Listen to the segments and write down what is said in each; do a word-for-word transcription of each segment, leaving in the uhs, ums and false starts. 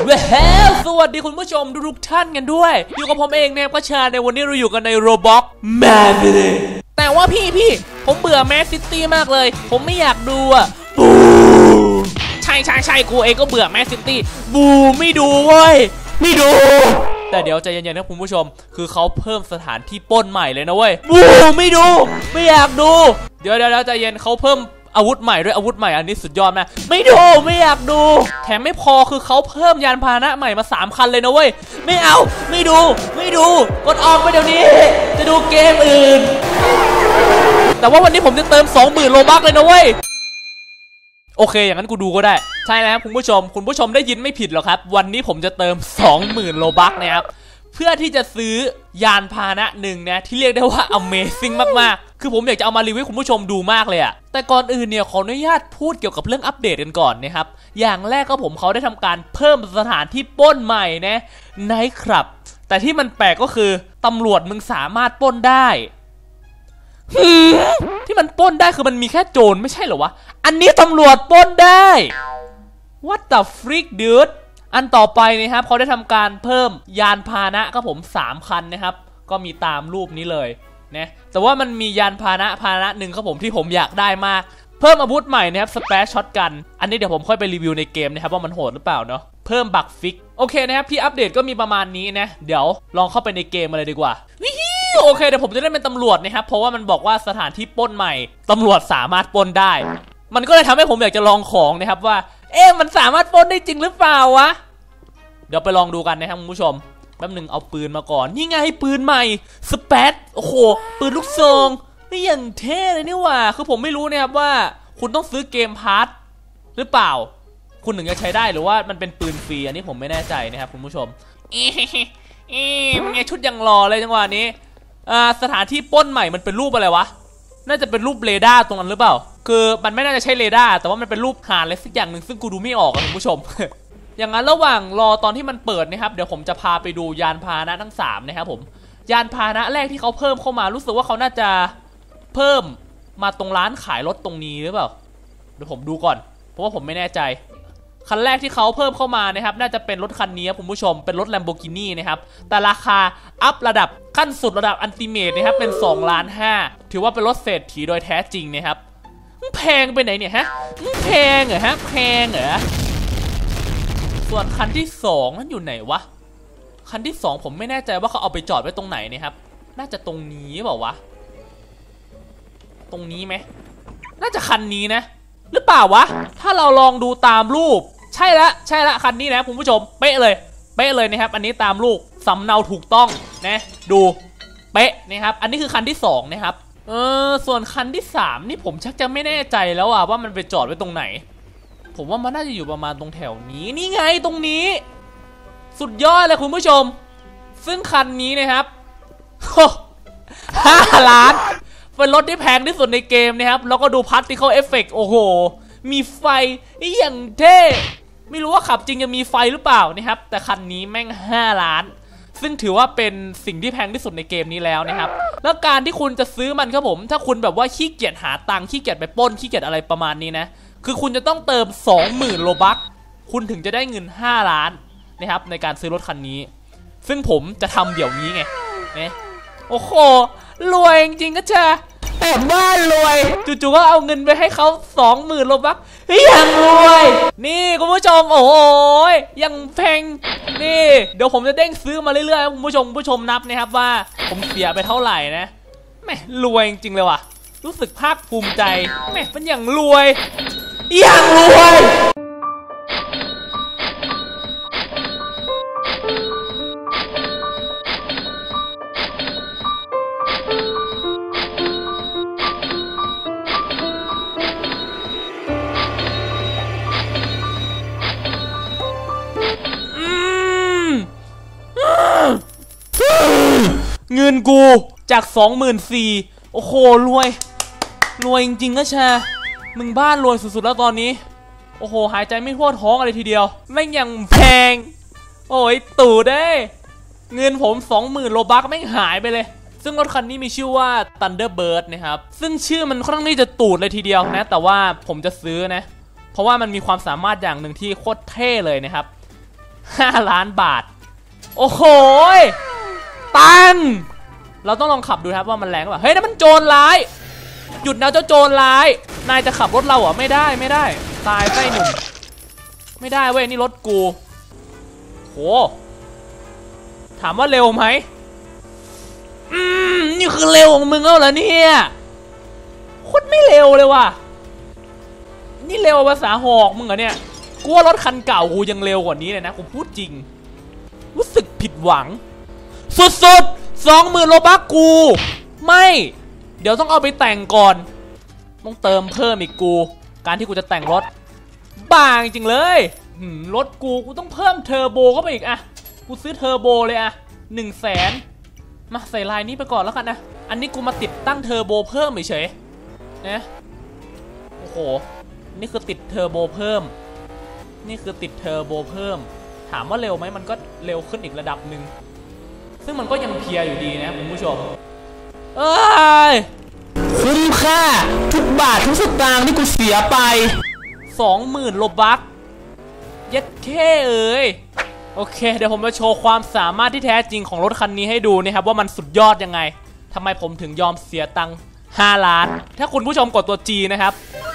เว้ยสวัสดีคุณผู้ชมทุกท่านกันด้วยอยู่กับผมเองเนี่ยก็ชาในวันนี้เราอยู่กันในโรบ็อกแมนเลยแต่ว่าพี่พี่ผมเบื่อแมนซิตี้มากเลยผมไม่อยากดูอ่ะบูใช่ใช่ใช่กูเองก็เบื่อแมนซิตี้บูไม่ดูเว้ยไม่ดูแต่เดี๋ยวใจเย็นๆนะคุณผู้ชมคือเขาเพิ่มสถานที่ปล้นใหม่เลยนะเว้ยบูไม่ดูไม่อยากดูเดี๋ยวเดี๋ยวใจเย็นเขาเพิ่มอาวุธใหม่ด้วยอาวุธใหม่อันนี้สุดยอดนะไม่ดูไม่อยากดูแถมไม่พอคือเขาเพิ่มยานพาหนะใหม่มาสามคันเลยนะเว้ยไม่เอาไม่ดูไม่ดูกดออกไปเดี๋ยวนี้จะดูเกมอื่นแต่ว่าวันนี้ผมจะเติม สองหมื่น โลบัคเลยนะเว้ยโอเคอย่างนั้นกูดูก็ได้ใช่แล้วคุณผู้ชมคุณผู้ชมได้ยินไม่ผิดหรอกครับวันนี้ผมจะเติม สองหมื่น โลบัคนะครับเพื่อที่จะซื้อยานพาหนะหนึ่งนะที่เรียกได้ว่า Amazing มากๆคือผมอยากจะเอามารีวิวคุณผู้ชมดูมากเลยอะแต่ก่อนอื่นเนี่ยขออนุญาตพูดเกี่ยวกับเรื่องอัปเดตกันก่อนนะครับอย่างแรกก็ผมเขาได้ทำการเพิ่มสถานที่ปล้นใหม่นะไนท์คลับแต่ที่มันแปลกก็คือตำรวจมึงสามารถปล้นได้ที่มันปล้นได้คือมันมีแค่โจรไม่ใช่เหรอวะอันนี้ตำรวจปล้นได้ What the freak dudeอันต่อไปนะครับเขาได้ทำการเพิ่มยานพาหนะครับผมสามคันนะครับก็มีตามรูปนี้เลยนะแต่ว่ามันมียานพาหนะพาหนะหนึ่งครับผมที่ผมอยากได้มากเพิ่มอาวุธใหม่นะครับสเปซช็อตกันอันนี้เดี๋ยวผมค่อยไปรีวิวในเกมนะครับว่ามันโหดหรือเปล่าเนาะเพิ่มบักฟิกโอเคนะครับที่อัปเดตก็มีประมาณนี้นะเดี๋ยวลองเข้าไปในเกมมาเลยดีกว่าวิวโอเคเดี๋ยวผมจะได้เป็นตำรวจนะครับเพราะว่ามันบอกว่าสถานที่ปล้นใหม่ตำรวจสามารถปล้นได้มันก็เลยทำให้ผมอยากจะลองของนะครับว่าเอ๊ะมันสามารถปล้นได้จริงหรือเปล่าวะเดี๋ยวไปลองดูกันนะครับคุณผู้ชมแป๊บหนึ่งเอาปืนมาก่อนนี่ไงปืนใหม่สเปซโอ้โหปืนลูกซองนี่อย่างเท่เลยนี่ว่าคือผมไม่รู้นะครับว่าคุณต้องซื้อเกมพาร์ทหรือเปล่าคุณถึงจะใช้ได้หรือว่ามันเป็นปืนฟรีอันนี้ผมไม่แน่ใจนะครับคุณผู้ชมเอ๊ะเอ๊ะมันไงชุดยังรอเลยจังหวะนี้อ่าสถานที่ปล้นใหม่มันเป็นรูปอะไรวะน่าจะเป็นรูปเรดาร์ตรงนั้นหรือเปล่าคือมันไม่น่าจะใช่เรดาร์แต่ว่ามันเป็นรูปหาอะไรสักอย่างหนึ่งซึ่งกูดูไม่ออกคุณผู้ชมอย่างนั้นระหว่างรอตอนที่มันเปิดนะครับเดี๋ยวผมจะพาไปดูยานพาหนะทั้งสามนะครับผมยานพาหนะแรกที่เขาเพิ่มเข้ามารู้สึกว่าเขาน่าจะเพิ่มมาตรงร้านขายรถตรงนี้หรือเปล่าเดี๋ยวผมดูก่อนเพราะว่าผมไม่แน่ใจคันแรกที่เขาเพิ่มเข้ามานะครับน่าจะเป็นรถคันนี้คุณผู้ชมเป็นรถ Lamborghini นะครับแต่ราคาอัพระดับขั้นสุดระดับอัลติเมทนะครับเป็นสองล้านห้าถือว่าเป็นรถเศรษฐีโดยแท้จริงนะครับแพงไปไหนเนี่ยฮะแพงเหรอฮะแพงเหรอส่วนคันที่สองนั้นอยู่ไหนวะคันที่สองผมไม่แน่ใจว่าเขาเอาไปจอดไว้ตรงไหนนะครับน่าจะตรงนี้เปล่าวะตรงนี้ไหมน่าจะคันนี้นะหรือเปล่าวะถ้าเราลองดูตามรูปใช่ละใช่ละคันนี้นะคุณผู้ชมเป๊ะเลยเป๊ะเลยนะครับอันนี้ตามรูปสำเนาถูกต้องนะดูเป๊ะนะครับอันนี้คือคันที่สองนะครับเออส่วนคันที่สามนี่ผมชักจะไม่แน่ใจแล้วอะว่ามันไปจอดไว้ตรงไหนผมว่ามันน่าจะอยู่ประมาณตรงแถวนี้นี่ไงตรงนี้สุดยอดเลยคุณผู้ชมซึ่งคันนี้นะครับห้าล้านเป็นรถที่แพงที่สุดในเกมนะครับแล้วก็ดู Particle Effect โอ้โหมีไฟนี่อย่างเท่ไม่รู้ว่าขับจริงจะมีไฟหรือเปล่านะครับแต่คันนี้แม่งห้าล้านซึ่งถือว่าเป็นสิ่งที่แพงที่สุดในเกมนี้แล้วนะครับแล้วการที่คุณจะซื้อมันครับผมถ้าคุณแบบว่าขี้เกียจหาตังค์ขี้เกียจไปปล้นขี้เกียจอะไรประมาณนี้นะคือคุณจะต้องเติม สองหมื่น โลบัคคุณถึงจะได้เงินห้าล้านนะครับในการซื้อรถคันนี้ซึ่งผมจะทำเดี๋ยวนี้ไงเนี่ยโอ้โหรวยจริงๆก็จะแต่บ้านรวยจู่ๆก็เอาเงินไปให้เขา สองหมื่น โลบัคยังรวยนี่คุณผู้ชมโอ้โหยังแพงนี่เดี๋ยวผมจะเด้งซื้อมาเรื่อยๆคุณผู้ชมผู้ชมนับนะครับว่าผมเสียไปเท่าไหร่นะแม่รวยจริงๆเลยว่ะรู้สึกภาคภูมิใจแม่เป็นอย่างรวยอย่างรวยเงินกูจาก สองหมื่นสี่พัน โอ้โหรวยรวยจริงๆก็แชร์มึงบ้านรวยสุดๆแล้วตอนนี้โอ้โหหายใจไม่ทั่วท้องอะไรทีเดียวไม่ยังแพงโอ้ยตู่ได้เงินผม สองหมื่น โลบัคไม่หายไปเลยซึ่งรถคันนี้มีชื่อว่า Thunderbird นะครับซึ่งชื่อมันค่อนข้างที่จะตูดเลยทีเดียวนะแต่ว่าผมจะซื้อนะเพราะว่ามันมีความสามารถอย่างหนึ่งที่โคตรเท่เลยนะครับห้าล้านบาทโอ้โหตังเราต้องลองขับดูครับว่ามันแรงหรือเปล่าเฮ้ยนั่นมันโจรร้ายหยุดนะเจ้าโจรร้ายนายจะขับรถเราเหรอไม่ได้ไม่ได้ตายไส้หนุ่มไม่ได้เว้ยนี่รถกูโหถามว่าเร็วไหมอืมนี่คือเร็วของมึงแล้วเหรอเนี่ยโคตรไม่เร็วเลยว่ะนี่เร็วภาษาหอกมึงเหรอเนี่ยกูว่ารถคันเก่ากูยังเร็วกว่านี้เลยนะกูพูดจริงรู้สึกผิดหวังสุดๆสองหมื่นโลบัคกูไม่เดี๋ยวต้องเอาไปแต่งก่อนต้องเติมเพิ่มอีกกูการที่กูจะแต่งรถบ้าจริงเลยรถกูกูต้องเพิ่มเทอร์โบเข้าไปอีกอะกูซื้อเทอร์โบเลยอะหนึ่งแสนมาใส่ลายนี้ไปก่อนแล้วกันนะอันนี้กูมาติดตั้งเทอร์โบเพิ่มเฉยๆนะโอ้โหนี่คือติดเทอร์โบเพิ่มนี่คือติดเทอร์โบเพิ่มถามว่าเร็วไหมมันก็เร็วขึ้นอีกระดับหนึ่งซึ่งมันก็ยังเพียอยู่ดีนะคุณผู้ชมเอ้ยคุ้มค่าทุกบาททุกสตางค์ที่กูเสียไปสองหมื่นโลบัคเย็ดแค่เอ้ยโอเคเดี๋ยวผมจะโชว์ความสามารถที่แท้จริงของรถคันนี้ให้ดูนะครับว่ามันสุดยอดยังไงทำไมผมถึงยอมเสียตังค์ห้าล้านถ้าคุณผู้ชมกดตัว G นะครับ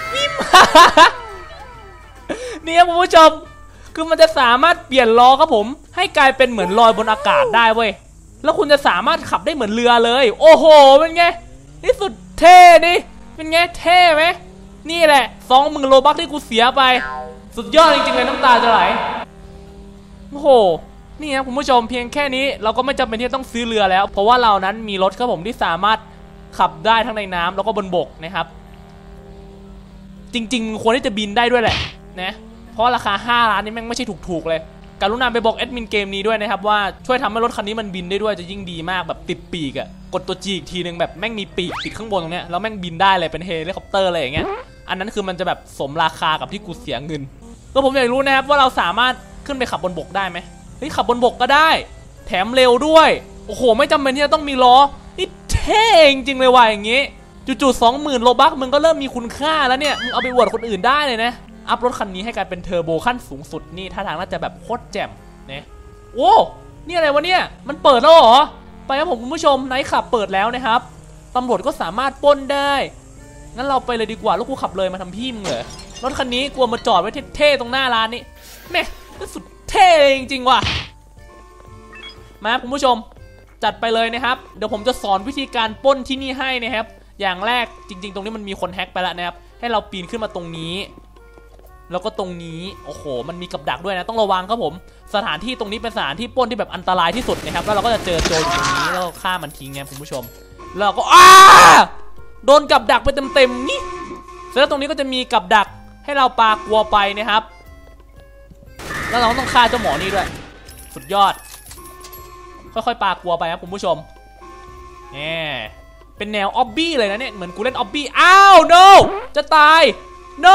นี่ครับคุณผู้ชมคือมันจะสามารถเปลี่ยนล้อครับผมให้กลายเป็นเหมือนลอยบนอากาศได้เว้ยแล้วคุณจะสามารถขับได้เหมือนเรือเลยโอ้โหเป็นไงนี่สุดเท่ดิเป็นไงเท่ไหมนี่แหละสองหมื่นโลบัคที่กูเสียไปสุดยอดจริงๆเลยน้ำตาจะไหลโอ้โหนี่ครับคุณผู้ชมเพียงแค่นี้เราก็ไม่จำเป็นที่จะต้องซื้อเรือแล้วเพราะว่าเรานั้นมีรถครับผมที่สามารถขับได้ทั้งในน้ำแล้วก็บนบกนะครับจริงๆควรที่จะบินได้ด้วยแหละนะเพราะราคาห้าล้านนี่แม่งไม่ใช่ถูกๆเลยการุณาไปบอกแอดมินเกมนี้ด้วยนะครับว่าช่วยทำให้รถคันนี้มันบินได้ด้วยจะยิ่งดีมากแบบติดปีกอะกดตัว G อีกทีนึงแบบแม่งมีปีกติดข้างบนตรงเนี้ยแล้วแม่งบินได้เลยเป็นเฮลิคอปเตอร์อะไรอย่างเงี้ยอันนั้นคือมันจะแบบสมราคากับที่กูเสียเงินก็ผมอยากรู้นะครับว่าเราสามารถขึ้นไปขับบนบกได้ไหมเฮ้ยขับบนบกก็ได้แถมเร็วด้วยโอ้โหไม่จำเป็นที่จะต้องมีล้อนี่เท่จริงเลยว่ะอย่างงี้จู่ๆสองหมื่นโลบัคมึงก็เริ่มมีคุณค่าแล้วเนี่ยมึงเอาไปอวดคนอื่นได้เลยนะอัพรถคันนี้ให้กลายเป็นเทอร์โบขั้นสูงสุดนี่ท่าทางน่าจะแบบโคตรแจ่มเนี่ยโอ้นี่อะไรวะเนี่ยมันเปิดแล้วเหรอไปครับผมคุณผู้ชมไนท์ขับเปิดแล้วนะครับตำรวจก็สามารถปล้นได้งั้นเราไปเลยดีกว่าลูกกูขับเลยมาทำพี่มึงเหรอรถคันนี้กลัวมาจอดไว้เท่ๆตรงหน้าร้านนี้แม่สุดเท่จริงๆว่ะมาคุณผู้ชมจัดไปเลยนะครับเดี๋ยวผมจะสอนวิธีการปล้นที่นี่ให้นะครับอย่างแรกจริงๆตรงนี้มันมีคนแฮกไปแล้วนะครับให้เราปีนขึ้นมาตรงนี้แล้วก็ตรงนี้โอ้โหมันมีกับดักด้วยนะต้องระวังครับผมสถานที่ตรงนี้เป็นสถานที่ปล้นที่แบบอันตรายที่สุดนะครับแล้วเราก็จะเจอโจรอยู่ตรงนี้แล้วฆ่ามันทิ้งไงคุณผู้ชมแล้วเราก็อ้าโดนกับดักไปเต็มๆนี่เสร็จแล้วตรงนี้ก็จะมีกับดักให้เราปากัวไปนะครับแล้วเราต้องฆ่าเจ้าหมอนี่ด้วยสุดยอดค่อยๆปากัวไปครับคุณผู้ชมแหมเป็นแนวออบบี้เลยนะเนี่ยเหมือนกูเล่นออบบี้อ้าว no จะตาย no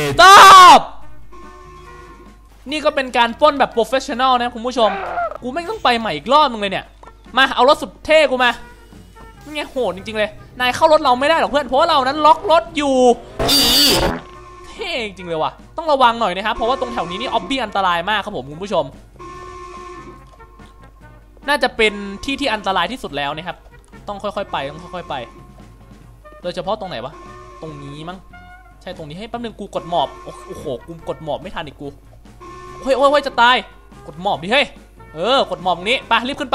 stop นี่ก็เป็นการปล้นแบบโปรเฟชชั่นอลนะคุณผู้ชมกูไม่ต้องไปใหม่อีกรอบนึงเลยเนี่ยมาเอารถสุดเท่กูมานี่ไงโหดจริงๆเลยนายเข้ารถเราไม่ได้หรอกเพื่อนเพราะว่าเรานั้นล็อกรถอยู่เท่จริงเลยว่ะต้องระวังหน่อยนะครับเพราะว่าตรงแถวนี้นี่ออบบี้อันตรายมากครับผมคุณผู้ชมน่าจะเป็นที่ที่อันตรายที่สุดแล้วนะครับต้องค่อยๆไปต้องค่อยๆไปโดยเฉพาะตรงไหนวะตรงนี้มั้งใช่ตรงนี้ให้แป๊บนึงกูกดหมอบโอ้โหกูกดหมอบไม่ทันอีกกูเฮ้ยโอ้ยจะตายกดหมอบดิเฮ้ยเออกดหมอบตรงนี้ไปรีบขึ้นไป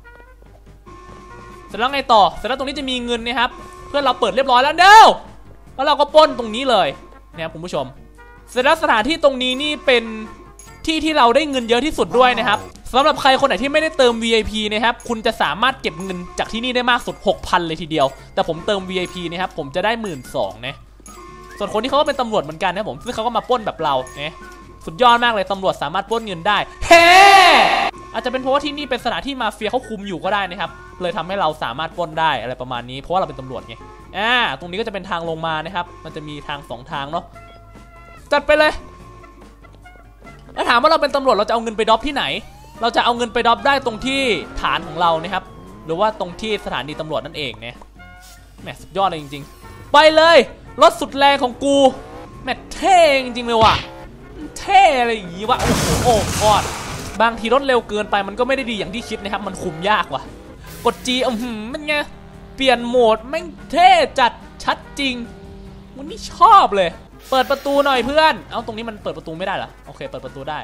เสร็จแล้วไงต่อเสร็จแล้วตรงนี้จะมีเงินนะครับเพื่อนเราเปิดเรียบร้อยแล้วเด้อแล้วเราก็ปล้นตรงนี้เลยนะครับคุณผู้ชมเสร็จแล้วสถานที่ตรงนี้นี่เป็นที่ที่เราได้เงินเยอะที่สุดด้วยนะครับสำหรับใครคนไหนที่ไม่ได้เติม วี ไอ พี นะครับคุณจะสามารถเก็บเงินจากที่นี่ได้มากสุด หกพัน เลยทีเดียวแต่ผมเติม วี ไอ พี นะครับผมจะได้ หนึ่งหมื่นสองพัน นะส่วนคนที่เขาก็เป็นตำรวจเหมือนกันนะผมซึ่งเขาก็มาปล้นแบบเราเนี่ยสุดยอดมากเลยตำรวจสามารถปล้นเงินได้เฮ้อาจจะเป็นเพราะว่าที่นี่เป็นสถานที่มาเฟียเขาคุมอยู่ก็ได้นะครับเลยทำให้เราสามารถปล้นได้อะไรประมาณนี้เพราะว่าเราเป็นตำรวจไงอ่าตรงนี้ก็จะเป็นทางลงมานะครับมันจะมีทางสองทางเนาะจัดไปเลยแล้วถามว่าเราเป็นตำรวจเราจะเอาเงินไปดรอปที่ไหนเราจะเอาเงินไปดรอปได้ตรงที่ฐานของเรานะครับหรือว่าตรงที่สถานีตำรวจนั่นเองเนี่ยแหมสุดยอดเลยจริงๆไปเลยรถสุดแรงของกูแหมเท่จริงๆเลยว่ะเท่อะไรอย่างงี้วะโอ้โหโอ้กอดบางทีรถเร็วเกินไปมันก็ไม่ได้ดีอย่างที่คิดนะครับมันคุมยากว่ะกด G อือหือมันไงเปลี่ยนโหมดแม่งเท่จัดชัดจริงวันนี้ชอบเลยเปิดประตูหน่อยเพื่อนเอาตรงนี้มันเปิดประตูไม่ได้เหรอโอเคเปิดประตูได้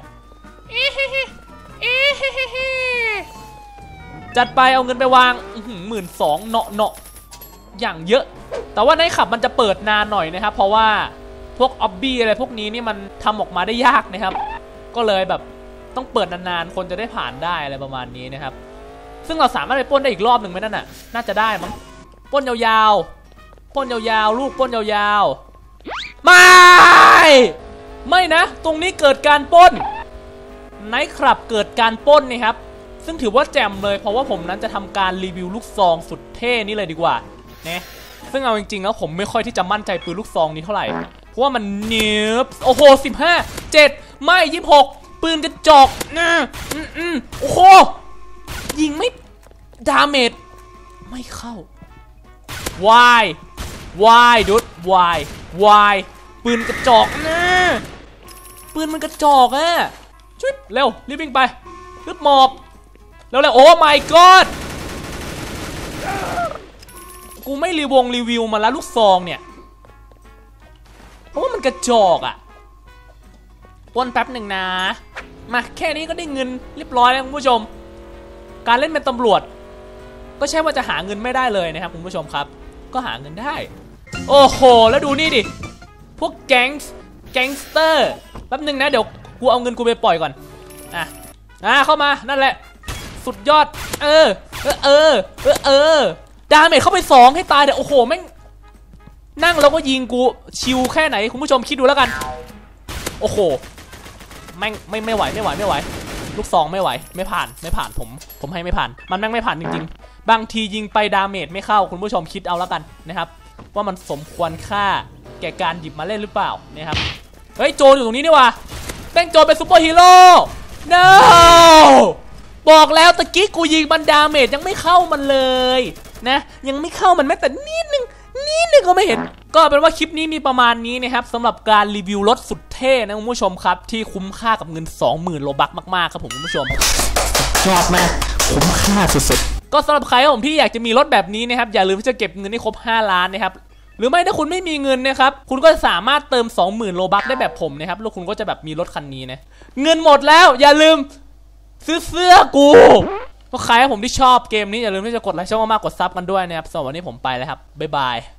จัดไปเอาเงินไปวางหมื่นสองเนาะเนาะอย่างเยอะแต่ว่าในขับมันจะเปิดนานหน่อยนะครับเพราะว่าพวกออบบี้อะไรพวกนี้นี่มันทำออกมาได้ยากนะครับก็เลยแบบต้องเปิดนานๆคนจะได้ผ่านได้อะไรประมาณนี้นะครับซึ่งเราสามารถไปปล้นได้อีกรอบหนึ่งไหมนั่นน่ะน่าจะได้มั้งปล้นยาวๆปล้นยาวๆลูกปล้นยาวๆไม่ไม่นะตรงนี้เกิดการปล้นไนท์คลับเกิดการปล้นนี่ครับซึ่งถือว่าแจ่มเลยเพราะว่าผมนั้นจะทำการรีวิวลูกซองสุดเท่นี่เลยดีกว่านะซึ่งเอาจริงๆแล้วผมไม่ค่อยที่จะมั่นใจปืนลูกซองนี้เท่าไหร่เพราะว่ามันเนียบโอ้โหสิบห้าเจ็ดไม่ยี่สิบหกปืนกระจอกนะอืมอืมโอ้โหยิงไม่ดาเมจไม่เข้าวายวายดุดวายวายปืนกระจอกนะปืนมันกระจอกอะชุดเร็วรีบวิ่งไปรีบหมอบเร็วๆโอ้ my god กูไม่รีวงรีวิวมาแล้วลูกซองเนี่ยเพราะว่ามันกระจอกอะวนแป๊บหนึ่งนะมาแค่นี้ก็ได้เงินเรียบร้อยแล้วคุณผู้ชมการเล่นเป็นตำรวจก็ใช่ว่าจะหาเงินไม่ได้เลยนะครับคุณผู้ชมครับก็หาเงินได้โอ้โหแล้วดูนี่ดิพวกแก๊งแก๊งสเตอร์แป๊บหนึ่งนะเดี๋ยวกูเอาเงินกูไปปล่อยก่อนอ่ะอ่ะเข้ามานั่นแหละสุดยอดเออเออเออเออเออดาเมจเข้าไปสองให้ตายเดี๋ยวโอ้โหแม่งนั่งแล้วก็ยิงกูชิวแค่ไหนคุณผู้ชมคิดดูแล้วกันโอ้โหแม่งไม่ไม่ไหวไม่ไหวไม่ไหวลูกซองไม่ไหวไม่ผ่านไม่ผ่านผมผมให้ไม่ผ่านมันแม่งไม่ผ่านจริงๆบางทียิงไปดาเมจไม่เข้าคุณผู้ชมคิดเอาแล้วกันนะครับว่ามันสมควรค่าแก่การหยิบมาเล่นหรือเปล่านะครับเฮ้ยโจรอยู่ตรงนี้นี่วะแม่งโจรเป็นซูเปอร์ฮีโร่ no บอกแล้วตะกี้กูยิงมันดาเมจยังไม่เข้ามันเลยนะยังไม่เข้ามันแม้แต่นิดนึงนิดนึงก็ไม่เห็นก็เป็นว่าคลิปนี้มีประมาณนี้นะครับสำหรับการรีวิวรถสุดเท่นะคุณผู้ชมครับที่คุ้มค่ากับเงิน สองหมื่น โลบัคมากๆครับผมคุณผู้ชมชอบไหมคุ้มค่าสุดๆก็สำหรับใครผมที่อยากจะมีรถแบบนี้นะครับอย่าลืมที่จะเก็บเงินให้ครบห้าล้านนะครับหรือไม่ถ้าคุณไม่มีเงินนะครับคุณก็สามารถเติม สองหมื่น โลบัคได้แบบผมนะครับแล้วคุณก็จะแบบมีรถคันนี้นะเงินหมดแล้วอย่าลืมซื้อเสื้อกูก็ใครผมที่ชอบเกมนี้อย่าลืมที่จะกดไลค์ช่องมากๆกดซับกันด้วยนะครับสำหรับวันนี้ผมไปแล้วครับบ๊ายบาย